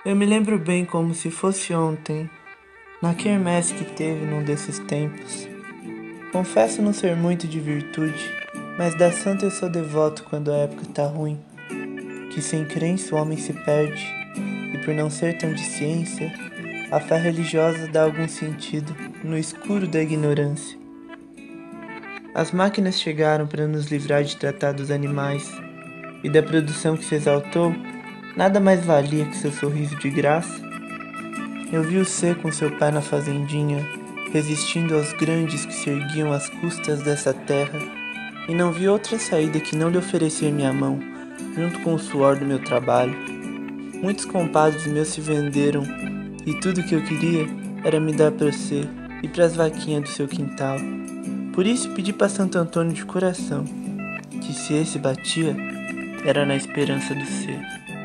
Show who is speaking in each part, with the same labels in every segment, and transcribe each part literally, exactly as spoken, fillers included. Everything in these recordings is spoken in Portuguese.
Speaker 1: Eu me lembro bem como se fosse ontem, na quermesse que teve num desses tempos. Confesso não ser muito de virtude, mas da santa eu sou devoto quando a época tá ruim. Que sem crença o homem se perde, e por não ser tão de ciência, a fé religiosa dá algum sentido no escuro da ignorância. As máquinas chegaram para nos livrar de tratar dos animais, e da produção que se exaltou, nada mais valia que seu sorriso de graça. Eu vi você com seu pai na fazendinha, resistindo aos grandes que se erguiam às custas dessa terra, e não vi outra saída que não lhe oferecer minha mão, junto com o suor do meu trabalho. Muitos compadres meus se venderam, e tudo que eu queria era me dar pra você e pras vaquinhas do seu quintal. Por isso pedi pra Santo Antônio de coração, que se esse batia, era na esperança do ser.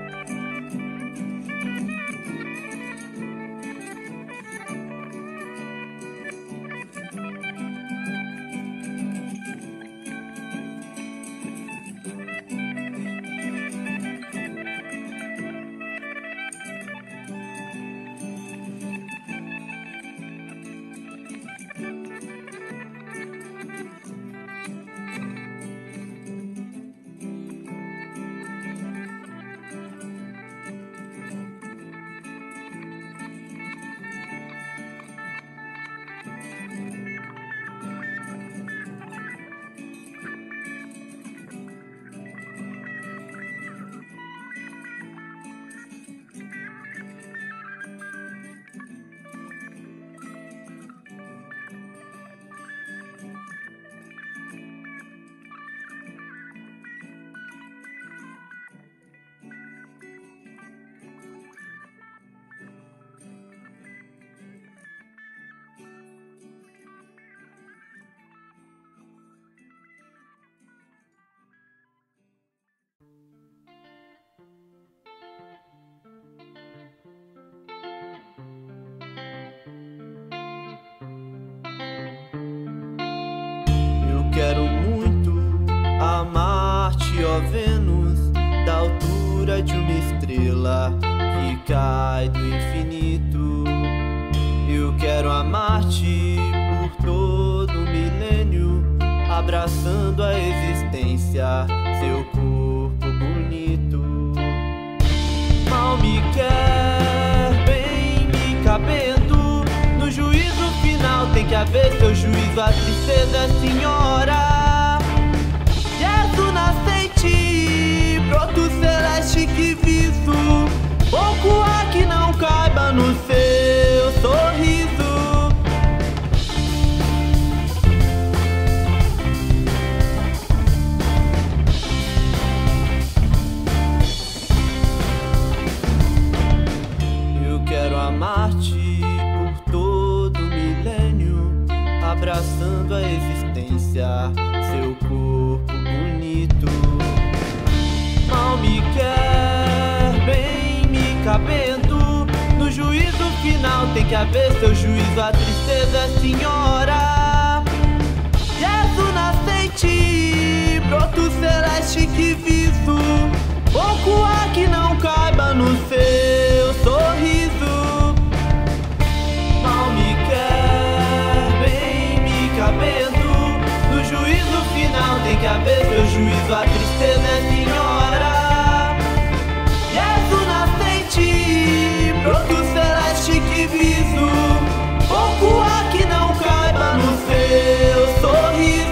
Speaker 2: Quero muito amar-te, ó Vênus, da altura de uma estrela que cai do infinito. Eu quero amar-te por todo um milênio, abraçando a existência, seu corpo bonito. Mal me quer, bem me cabendo, no juízo final tem que haver seu juízo, a tristeza, senhora. Jesus nascente, broto celeste que visto, pouco há que não caiba no seu sorriso. Eu quero amar-te por todo milênio, abraçando a existência, seu corpo bonito. Mal me quer, bem me cabendo, no juízo final tem que haver seu juízo, a tristeza, senhora. Jesus nascente, broto celeste que visto, pouco há que não caiba no seu sorriso. Mal me quer, bem me cabendo, no juízo final tem que haver seu juízo, a tristeza, senhora. Jesus nascente, broto celeste que visto, pouco há que não caiba no seu sorriso.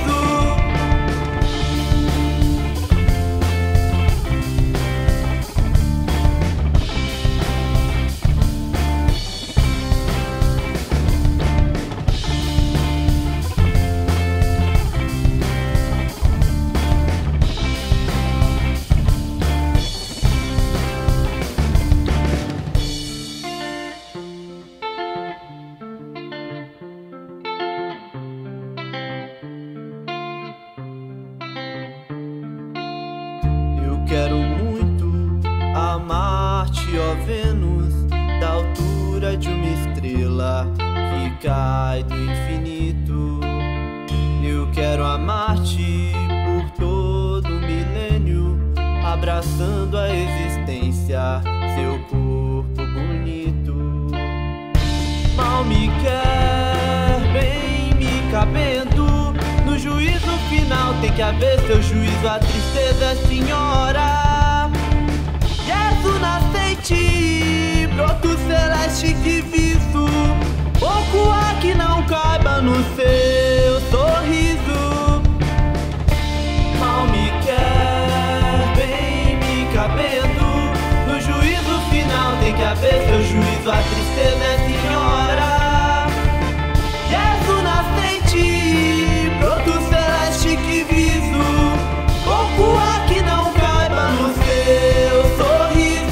Speaker 2: Quero muito amar-te, ó Vênus, da altura de uma estrela que cai do infinito. Eu quero amar-te por todo um milênio, abraçando a existência, seu corpo bonito. que haver seu juízo, a tristeza, senhora. Jesus nascente, broto celeste que visto, pouco há que não caiba no seu sorriso. Mal me quer, bem me cabendo, no juízo final tem que haver seu juízo, a tristeza, senhora. Jesus nascente, broto celeste que viso, pouco há que não caiba no seu sorriso.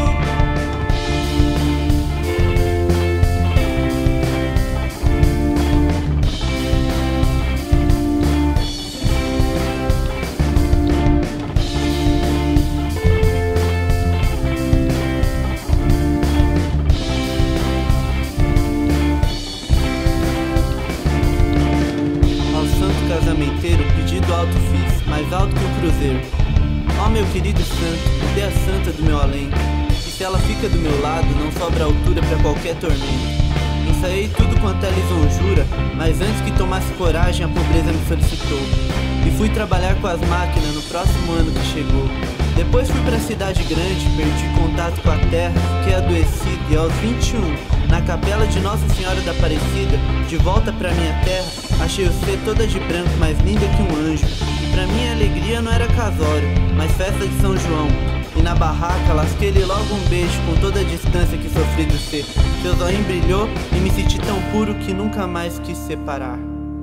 Speaker 2: Casamenteiro, pedido alto fiz, mais alto que o cruzeiro. Ó meu querido santo, dê a santa do meu além, e se ela fica do meu lado, não sobra altura pra qualquer tormento. Ensaiei tudo quanto é lisonjura, mas antes que tomasse coragem a pobreza me solicitou, e fui trabalhar com as máquinas no próximo ano que chegou. Depois fui pra cidade grande, perdi contato com a terra, fiquei adoecido e aos vinte e um, na capela de Nossa Senhora da Aparecida, de volta pra minha terra, achei você toda de branco, mais linda que um anjo. E pra minha alegria não era casório, mas festa de São João. E na barraca lasquei-lhe logo um beijo, com toda a distância que sofri do ser. Seu zóio brilhou e me senti tão puro que nunca mais quis separar.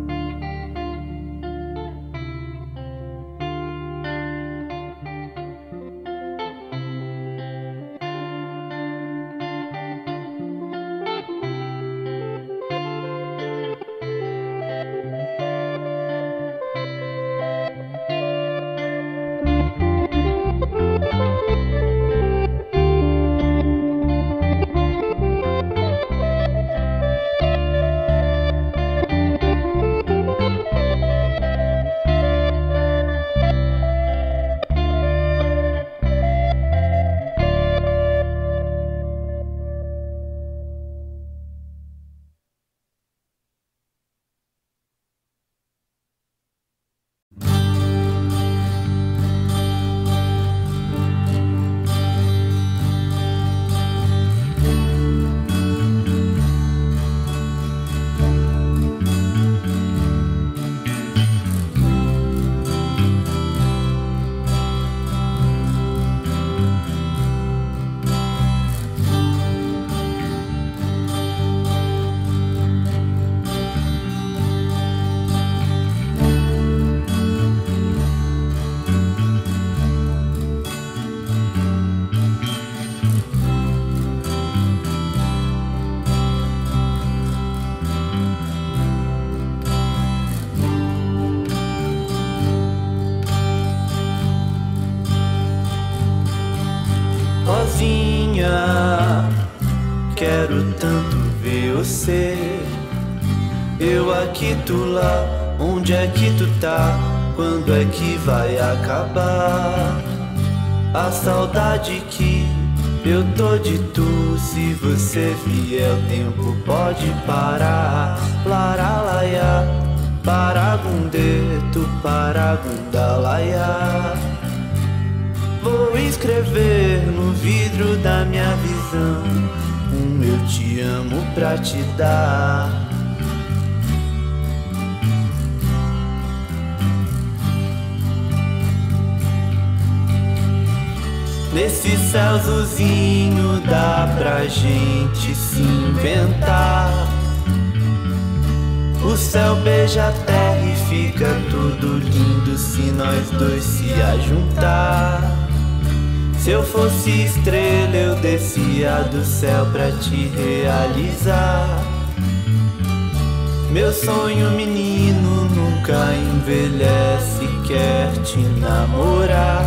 Speaker 2: Sozinha, quero tanto ver você. Eu aqui, tu lá, onde é que tu tá? Quando é que vai acabar a saudade que eu tô de tu? Se você vier, o tempo pode parar. Laralaia, paragundeto, paragundalaia. Vou escrever no vidro da minha visão um eu te amo pra te dar. Nesse céu azulzinho dá pra gente se inventar. O céu beija a terra e fica tudo lindo se nós dois se ajuntar. Se eu fosse estrela eu descia do céu pra te realizar. Meu sonho menino nunca envelhece, quer te namorar.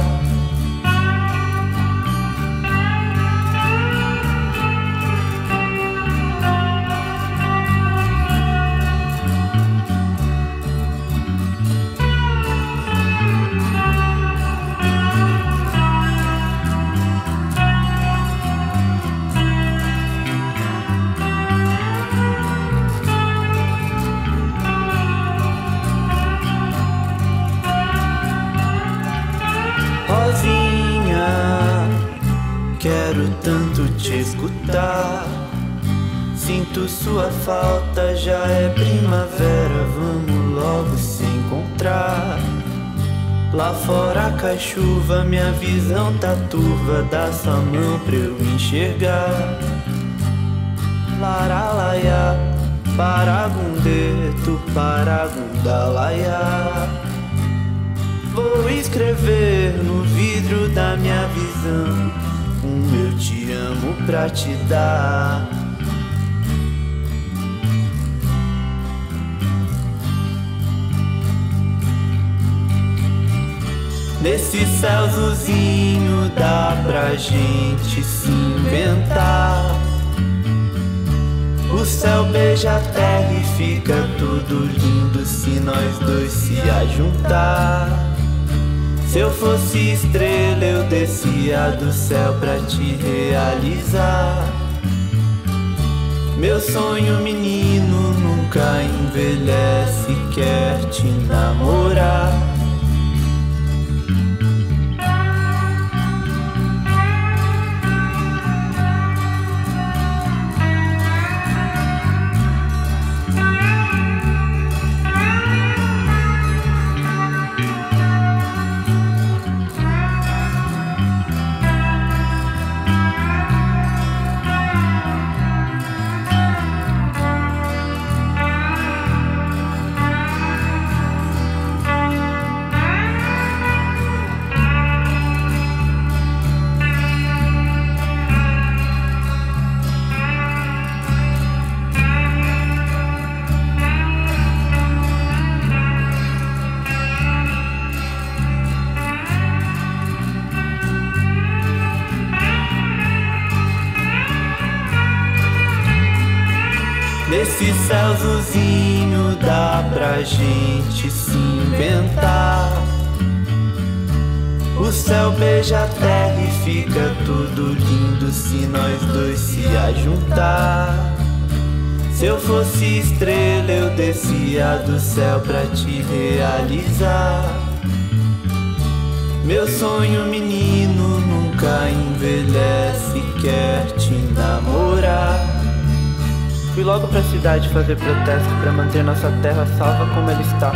Speaker 2: quero tanto te escutar. Sinto sua falta, já é primavera, vamos logo se encontrar. Lá fora cai chuva, minha visão tá turva, dá sua mão pra eu enxergar. Laralaia, paragundeto, paragundalaia. Vou escrever no vidro da minha visão um eu te amo pra te dar. Nesse céu azulzinho dá pra gente se inventar. O céu beija a terra e fica tudo lindo se nós dois se ajuntar. Se eu fosse estrela eu descia do céu pra te realizar. Meu sonho menino nunca envelhece, quer te namorar. Nesse céu azulzinho dá pra gente se inventar. O céu beija a terra e fica tudo lindo se nós dois se ajuntar. Se eu fosse estrela eu descia do céu pra te realizar. Meu sonho menino nunca envelhece, quer te namorar. Fui logo pra cidade fazer protesto pra manter nossa terra salva como ela está.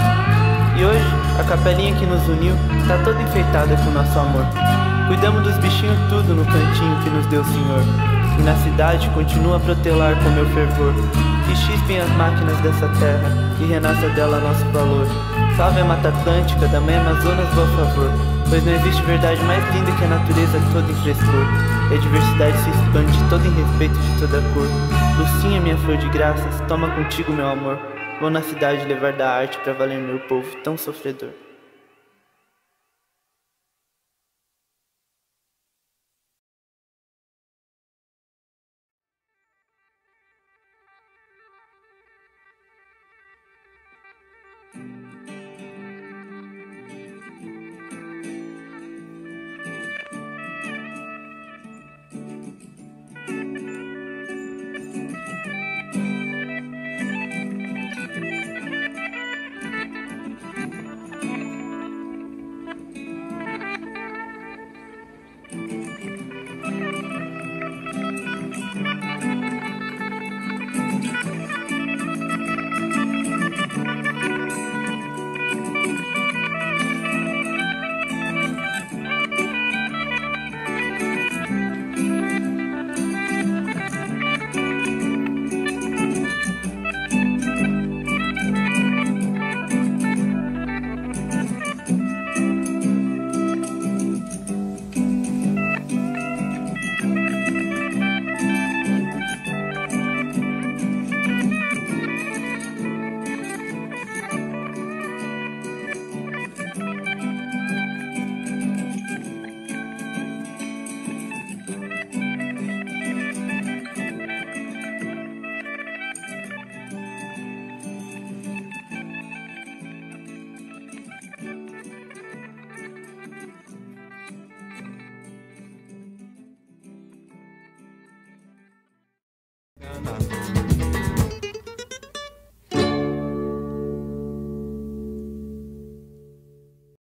Speaker 2: E hoje, a capelinha que nos uniu tá toda enfeitada com nosso amor. Cuidamos dos bichinhos tudo no cantinho que nos deu o Senhor. E na cidade continua a protelar com meu fervor. Que chispem as máquinas dessa terra e renasça dela nosso valor. Salve a Mata Atlântica, da mãe Amazonas do favor. Pois não existe verdade mais linda que a natureza toda em frescor. E a diversidade se expande toda em respeito de toda cor. Lucinha, minha flor de graças, toma contigo meu amor. Vou na cidade levar da arte pra valer meu povo tão sofredor.
Speaker 3: Nah, nah.